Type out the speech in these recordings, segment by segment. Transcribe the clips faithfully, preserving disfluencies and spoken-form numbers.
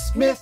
Smith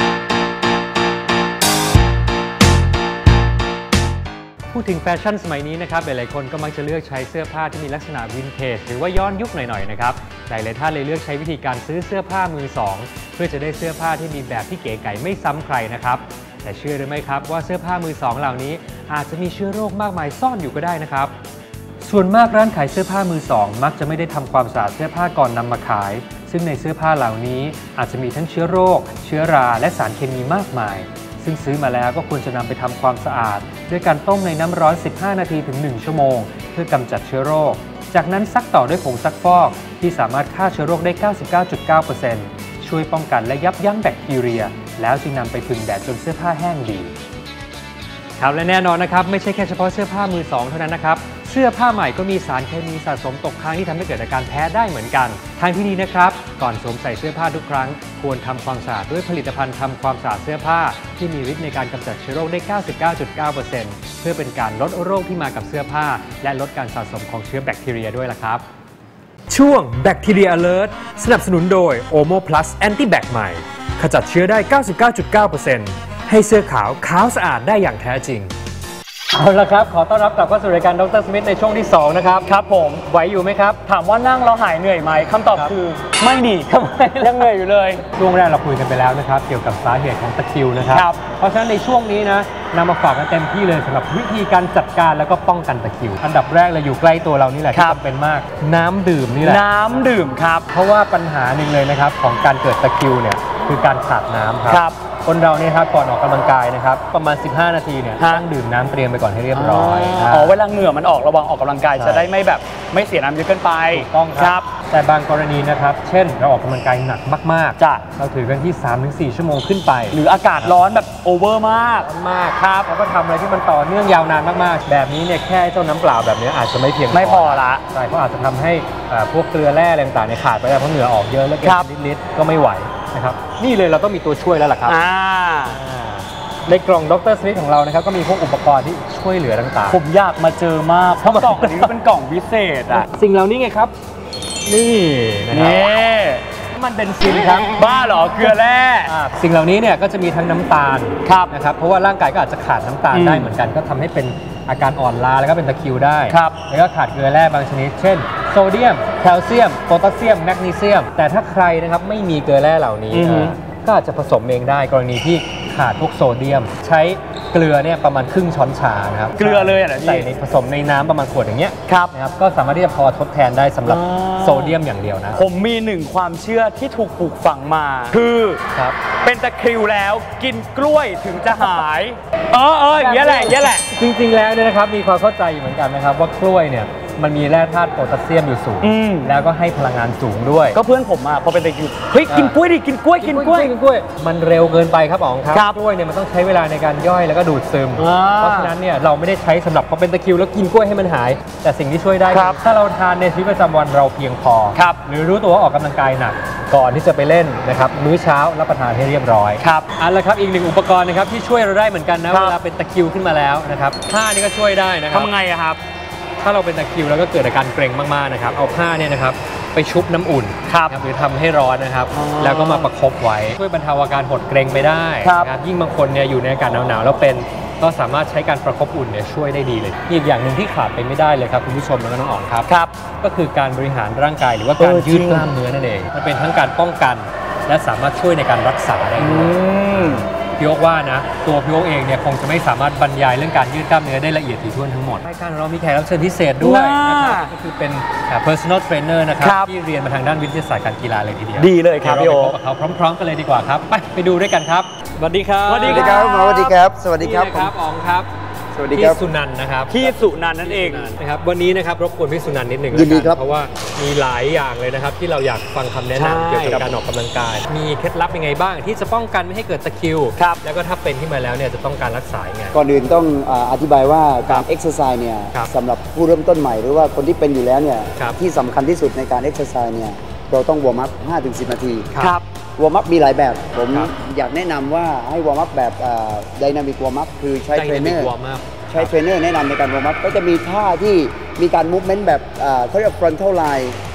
พูดถึงแฟชั่นสมัยนี้นะครับหลายๆคนก็มักจะเลือกใช้เสื้อผ้าที่มีลักษณะวินเทจหรือว่าย้อนยุคหน่อยๆนะครับหลายๆท่านเลยเลือกใช้วิธีการซื้อเสื้อผ้ามือสองเพื่อจะได้เสื้อผ้าที่มีแบบที่เก๋ไก๋ไม่ซ้ำใครนะครับแต่เชื่อหรือไม่ครับว่าเสื้อผ้ามือสองเหล่านี้อาจจะมีเชื้อโรคมากมายซ่อนอยู่ก็ได้นะครับส่วนมากร้านขายเสื้อผ้ามือสองมักจะไม่ได้ทำความสะอาดเสื้อผ้าก่อนนำมาขายซึ่งในเสื้อผ้าเหล่านี้อาจจะมีทั้งเชื้อโรคเชื้อราและสารเคมีมากมายซึ่งซื้อมาแล้วก็ควรจะนำไปทำความสะอาดด้วยการต้มในน้ำร้อนสิบห้านาทีถึงหนึ่งชั่วโมงเพื่อกำจัดเชื้อโรคจากนั้นซักต่อด้วยผงซักฟอกที่สามารถฆ่าเชื้อโรคได้ เก้าสิบเก้าจุดเก้าเปอร์เซ็นต์ ช่วยป้องกันและยับยั้งแบคทีเรียแล้วจึงนำไปผึ่งแดดจนเสื้อผ้าแห้งดีครับและแน่นอนนะครับไม่ใช่แค่เฉพาะเสื้อผ้ามือสองเท่านั้นนะครับเสื้อผ้าใหม่ก็มีสารเคมีสะสมตกค้างที่ทำให้เกิดอาการแพ้ได้เหมือนกันทางที่ดีนะครับก่อนสวมใส่เสื้อผ้าทุกครั้งควรทำความสะอาดด้วยผลิตภัณฑ์ทำความสะอาดเสื้อผ้าที่มีฤทธิ์ในการกำจัดเชื้อโรคได้ เก้าสิบเก้าจุดเก้าเปอร์เซ็นต์ เพื่อเป็นการลดโรคที่มากับเสื้อผ้าและลดการสะสมของเชื้อแบคทีเรียด้วยล่ะครับช่วง Bacteria Alert สนับสนุนโดย โอโม Plus Anti-Bac ใหม่ขจัดเชื้อได้ เก้าสิบเก้าจุดเก้าเปอร์เซ็นต์ ให้เสื้อขาวขาวสะอาดได้อย่างแท้จริงเอาละครับขอต้อนรับกลับเข้าสู่รายการดร.สมิธในช่วงที่สองนะครับครับผมไหวอยู่ไหมครับถามว่านั่งเราหายเหนื่อยไหมคำตอบคือไม่ดีครับยังเหนื่อยอยู่เลยช่วงแรกเราคุยกันไปแล้วนะครับเกี่ยวกับสาเหตุของตะคริวนะครับเพราะฉะนั้นในช่วงนี้นะนำมาฝากกันเต็มที่เลยสำหรับวิธีการจัดการแล้วก็ป้องกันตะคริวอันดับแรกเลยอยู่ใกล้ตัวเรานี่แหละที่จำเป็นมากน้ำดื่มนี่แหละน้ำดื่มครับเพราะว่าปัญหาหนึ่งเลยนะครับของการเกิดตะคริวเนี่ยคือการขาดน้ำครับคนเราเนี่ยครับก่อนออกกำลังกายนะครับประมาณสิบห้านาทีเนี่ยต้องดื่มน้ำเตรียมไปก่อนให้เรียบร้อยอ๋อเวลาเหงื่อมันออกระวังออกกำลังกายจะได้ไม่แบบไม่เสียน้ำเยอะเกินไปถูกต้องครับแต่บางกรณีนะครับเช่นเราออกกำลังกายหนักมากๆจ้ะเราถือกันที่ สามถึงสี่ ชั่วโมงขึ้นไปหรืออากาศร้อนแบบโอเวอร์มากมากครับแล้วก็ทำอะไรที่มันต่อเนื่องยาวนานมากๆแบบนี้เนี่ยแค่เจ้าน้ำเปล่าแบบนี้อาจจะไม่เพียงไม่พอละใช่เพราะอาจจะทำให้พวกเกลือแร่อะไรต่างๆขาดไปได้เพราะเหงื่อออกเยอะแล้วเกินลิตรก็ไม่ไหวนะครับนี่เลยเราต้องมีตัวช่วยแล้วล่ะครับในกล่องดร.สมิธของเรานะครับก็มีพวกอุปกรณ์ที่ช่วยเหลือต่างๆผมอยากมาเจอมากเพราะกล่องนี้เป็นกล่องพิเศษอ่ะสิ่งเหล่านี้ไงครับนี่นะครับมันเป็นซินครับบ้าเหรอเกลือแร่สิ่งเหล่านี้เนี่ยก็จะมีทั้งน้ำตาลนะครับเพราะว่าร่างกายก็อาจจะขาดน้ำตาลได้เหมือนกันก็ทำให้เป็นอาการอ่อนล้าแล้วก็เป็นตะคริวได้แล้วก็ขาดเกลือแร่บางชนิดเช่นโซเดียมแคลเซียมโพแทสเซียมแมกนีเซียมแต่ถ้าใครนะครับไม่มีเกลือแร่เหล่านี้ก็อาจจะผสมเองได้กรณีที่ขาดพวกโซเดียมใช้เกลือเนี่ยประมาณครึ่งช้อนชานะครับเกลือเลยอ่ะใส่ในผสมในน้ำประมาณขวดอย่างเงี้ยนะครับก็สามารถที่จะพอทดแทนได้สำหรับโซเดียมอย่างเดียวนะผมมีหนึ่งความเชื่อที่ถูกปลูกฝังมาคือครับเป็นตะคริวแล้วกินกล้วยถึงจะหายเออเอออย่างเงี้ยแหละอย่างเงี้ยแหละจริงๆแล้วเนี่ยนะครับมีความเข้าใจเหมือนกันนะครับว่ากล้วยเนี่ยมันมีแร่ธาตุโพแทสเซียมอยู่สูงแล้วก็ให้พลังงานสูงด้วยก็เพื่อนผมอ่ะพอเป็นตะคริวเฮ้ยกินกล้วยดิกินกล้วยกินกล้วยกินกล้วยมันเร็วเกินไปครับอ๋องครับกล้วยเนี่ยมันต้องใช้เวลาในการย่อยแล้วก็ดูดซึมเพราะฉะนั้นเนี่ยเราไม่ได้ใช้สำหรับพอเป็นตะคริวแล้วกินกล้วยให้มันหายแต่สิ่งที่ช่วยได้ถ้าเราทานในชีวิตประจำวันเราเพียงพอหรือรู้ตัวว่าออกกำลังกายหนักก่อนที่จะไปเล่นนะครับมื้อเช้ารับประทานให้เรียบร้อยครับอันละครับอีกหนึ่งอุปกรณ์นะครับที่ช่วยเราได้เหมือนกันนะเวลาเป็นตะคริวขึ้นมาแล้วนะครับผ้านี่ก็ช่วยได้นะครับทำไงอะครับถ้าเราเป็นตะคริวแล้วก็เกิดอาการเกร็งมากๆนะครับเอาผ้าเนี่ยนะครับไปชุบน้ำอุ่นหรือทำให้ร้อนนะครับแล้วก็มาประคบไว้ช่วยบรรเทาอาการหดเกร็งไปได้นะครับยิ่งบางคนเนี่ยอยู่ในอากาศหนาวๆแล้วเป็นก็สามารถใช้การประคบอุ่นเนี่ยช่วยได้ดีเลยอีกอย่างหนึ่งที่ขาดไปไม่ได้เลยครับคุณผู้ชมแล้วก็น้องอ๋องครับก็คือการบริหารร่างกายหรือว่าการยืดกล้ามเนื้อนั่นเองมันเป็นทั้งการป้องกันและสามารถช่วยในการรักษาได้ด้วยพี่โอ๊คว่านะตัวพี่โอ๊คเองเนี่ยคงจะไม่สามารถบรรยายเรื่องการยืดกล้ามเนื้อได้ละเอียดถี่ถ้วนทั้งหมดรายการเรามีแขกรับเชิญพิเศษด้วยนะครับก็คือเป็น personal trainer นะครับที่เรียนมาทางด้านวิทยาศาสตร์การกีฬาเลยทีเดียวดีเลยครับพี่โอ๊คเขาพร้อมๆกันเลยดีกว่าครับไปไปดูด้วยกันครับสวัสดีครับสวัสดีครับสวัสดีครับสวัสดีครับครับอ๋องครับสวัสดีครับพี่สุนันท์นะครับพี่สุนันท์นั่นเองนะครับวันนี้นะครับรบกวนพี่สุนันท์นิดหนึ่งยินดีครับเพราะว่ามีหลายอย่างเลยนะครับที่เราอยากฟังคำแนะนำเกี่ยวกับการออกกำลังกายมีเคล็ดลับยังไงบ้างที่จะป้องกันไม่ให้เกิดตะคริวแล้วก็ถ้าเป็นขึ้นมาแล้วเนี่ยจะต้องการรักษายังไงก่อนอื่นต้องอธิบายว่าการเอ็กซ์ไซส์เนี่ยสำหรับผู้เริ่มต้นใหม่หรือว่าคนที่เป็นอยู่แล้วเนี่ยที่สำคัญที่สุดในการเอ็กซ์ไซส์เนี่ยเราต้องวอร์มอัพ ห้าถึงสิบ นาทีวอร์มอัพมีหลายแบบผมอยากแนะนำว่าให้วอร์มอัพแบบไดนามิกวอร์มอัพคือใช้เทรนเนอร์ใช้เทรนเนอร์แนะนำในการวอร์มอัพก็จะมีท่าที่มีการมูฟเมนต์แบบเขาเรียก frontal line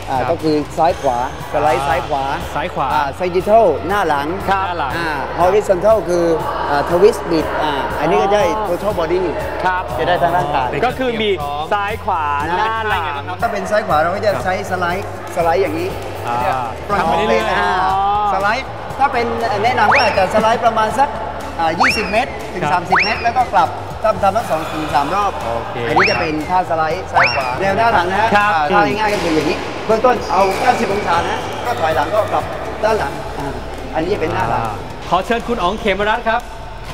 อ่าก็คือซ้ายขวาสไลด์ซ้ายขวาซ้ายขวาไซจิทัลหน้าหลังครับหน้าหลังฮอริซอนทัลคือทวิสต์บิดอ่าอันนี้ก็ได้ total body ครับจะได้ทั้งร่างกายก็คือมีซ้ายขวาหน้าหลังถ้าเป็นซ้ายขวาเราก็จะใช้สไลด์สไลด์อย่างนี้อ่าทำไปเรื่อยๆอ๋อสไลด์ถ้าเป็นแนะนำก็อาจจะสไลด์ประมาณสักอ่ายี่สิบ เมตร ถึงครับสามสิบ เมตร แล้วก็กลับทำทำทั้งสองถึงสามรอบโอเคอันนี้จะเป็นท่าสไลด์ซ้ายขวาแนวหน้าหลังนะฮะครับอ่าท่าง่ายๆก็คืออย่างนี้เบื้องต้นเอาเก้าสิบองศานะก็ถอยหลังก็กลับด้านหลังอ่าอันนี้จะเป็นหน้าหลังอ่าขอเชิญคุณอ๋องเขมรัตน์ครับ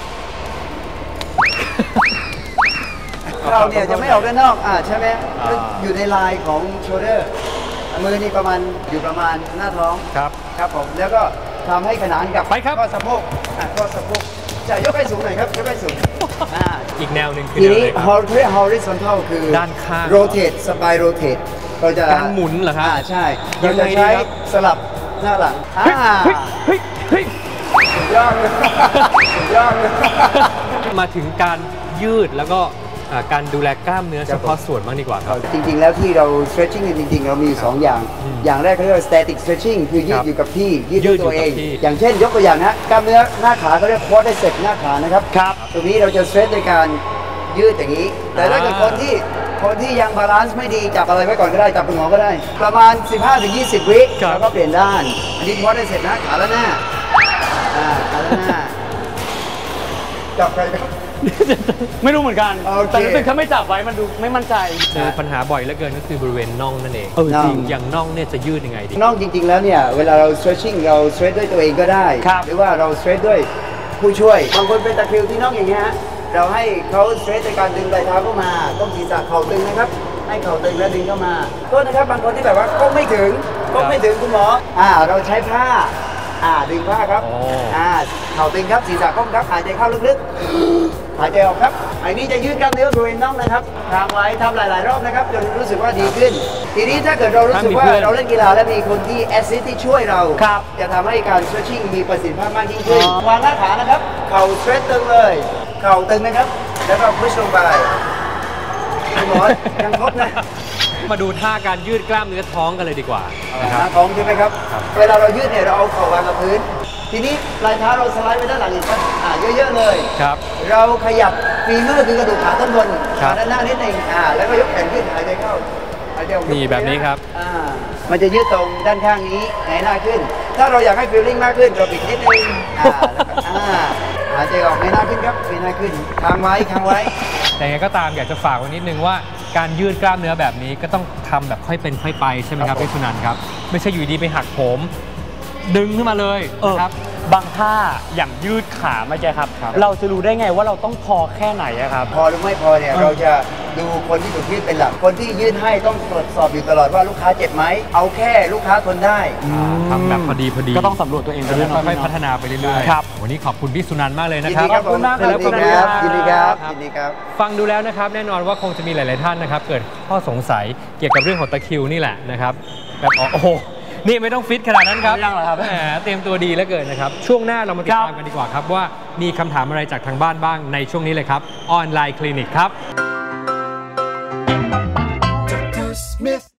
เราเนี่ยจะไม่ออกด้านนอกอ่าใช่ไหมอ่าอยู่ในลายของโชเดอร์มือนี่ประมาณอยู่ประมาณหน้าท้องครับครับผมแล้วก็ทำให้ขนานกับไปครับข้อสะโพกอ่ะข้อสะโพกจะยกให้สูงหน่อยครับยกให้สูงอ่าอีกแนวหนึ่งคือทีแนวนี้ไหนครับ horizontal คือด้านข้าง rotate spine rotate เราจะการหมุนเหรอครับอ่าใช่ยัเรางไงจะดีใช้ครับสลับหน้าหลังอ่าเฮ้ยเฮ้ยสุดยอดเลยสุดยอดเลยมาถึงการยืดแล้วก็อ่าการดูแลกล้ามเนื้อครัเฉบผมพาะส่วนบ้างดีกว่าครับจริงๆ แล้วที่เรา stretching กันจริงๆ เรามีอยู่สองอย่างอืมอย่างแรกเขาเรียกว่า static stretching คือยืคดรับอยู่กับที่ ยืดยืด้วยดอยู่ตัวเองกับที่อย่างเช่นยกตัวอย่างนะกล้ามเนื้อหน้าขาเขาเรียก quadricep หน้าขานะครับครับตรงนี้เราจะ stretch ในการยืดอย่างนี้ แต่ถ้าเกิดอ่าคนที่คนที่ยังบาลานซ์ไม่ดีจับอะไรไว้ก่อนก็ได้ จับเป็นหมอก็ได้ ประมาณ สิบห้าถึงยี่สิบ วิแล้วก็เปลี่ยนด้าน อันนี้ quadricep นะขาและหน้าอ่าขาและหน้าจับใครครับไม่รู้เหมือนกันโอเคแต่รู้สึกถ้าไม่จับไว้มันดูไม่มั่นใจเจอปัญหาบ่อยเหลือเกินก็คือบริเวณน่องนั่นเองเออจริงอย่างน่องเนี่ยจะยืดยังไงดีนอกจริงๆ แล้วเนี่ย เวลาเรา stretching เรา stretch ด้วยตัวเองก็ได้ครับหรือว่าเรา stretch ด้วยผู้ช่วย บางคนเป็นตะคริวที่น่องอย่างเงี้ยฮะเราให้เขา stretch ในการดึงปลายเท้าเข้ามาก้มศีรษะเข่าตึงนะครับ ให้เข่าตึงแล้วดึงเข้ามาโทษนะครับ บางคนที่แบบว่าก้มไม่ถึงก้มไม่ถึงคุณหมอ อ่า เราใช้ผ้า อ่า ดึงผ้าครับโอ้อ่า เข่าตึงครับ ศีรษะก้มครับ หายใจเข้าลึกๆ หายใจออกครับ อันนี้จะยืดกล้ามเนื้อบริเวณน่องนะครับทำไว้ทำหลาย ๆ รอบนะครับ จนรู้สึกว่าดีขึ้น ทีนี้ถ้าเกิดเรารู้สึกว่าถ้ามีเพื่อนเราเล่นกีฬาและมีคนที่แอสซิสที่ช่วยเราครับจะทำให้การ stretching มีประสิทธิภาพมากยิ่งขึ้นอ๋อวางหน้าขานะครับ เข่า stretch ตึงเลย เข่าตึงนะครับ แล้วก็ push ลงไปคุณหมอยังครบนะมาดูท่าการยืดกล้ามเนื้อท้องกันเลยดีกว่านะคหรับน้าท้องใช่ไหมครับครับเวลาเรายืดเนี่ยเราเอาเข่าวางกับพื้น ทีนี้ปลายเท้าเราสไลด์ไปด้านหลังอีกสักอ่าเยอะๆเลยครับเราขยับฟีเมอร์คือกระดูกขาต้นบนครัขาบด้านหน้านิดหนึงอ่าแล้วก็ยกแขนขึ้นหายใจเข้าหายใจออกนี่แบบนี้ครับอ่ามันจะยืดตรงด้านข้างนี้หงายหน้าขึ้น ถ้าเราอยากให้ฟีลลิ่งมากขึ้นเราบิดนิดนึงอ่าแล้วก็อ่าหายใจออกหงายหน้าขึ้นครับหงายหน้าขึ้นค้างไว้ค้างไว้แต่ยังไงก็ตามอยากจะฝากไว้นิดนึงว่าการยืดกล้ามเนื้อแบบนี้ก็ต้องทำแบบค่อยเป็นค่อยไปใช่ไหมครับครับผมพี่สุนันท์ครับ ไม่ใช่อยู่ดีไปหักโหมดึงขึ้นมาเลยเออนะครับบางท่าอย่างยืดขาเมื่อกี้ครับครับเราจะรู้ได้ไงว่าเราต้องพอแค่ไหนอะครับพอหรือไม่พอเนี่ยเออเราจะดูคนที่ถูกยืดเป็นหลัก คนที่ยืดให้ต้องตรวจสอบอยู่ตลอดว่าลูกค้าเจ็บไหม เอาแค่ลูกค้าทนได้ทำแบบพอดีพอดีก็ต้องสำรวจตัวเองไปจะด้วยได้เนาะค่อยๆพัฒนาไปเรื่อยๆครับวันนี้ขอบคุณพี่สุนันท์มากเลยนะยินครัดีบครับผมขอบคุณมากยินดีครับยินดีครับยินดีครับฟังดูแล้วนะครับแน่นอนว่าคงจะมีหลาย ๆ ท่านนะครับ เกิดข้อสงสัยเกี่ยวกับเรื่องของตะคริวนี่แหละนะครับแบบอ๋อโอ้โหนี่ไม่ต้องฟิตขนาดนั้นครับไม่ต้องหรอกครับแหมเตรียมตัวดีแล้วเกินนะครับ ช่วงหน้าเรามาติดตามกันดีกว่าครับว่ามีคำถามอะไรจากทางบ้านบ้างในช่วงนี้เลยครับออนไลน์คลินิกครับ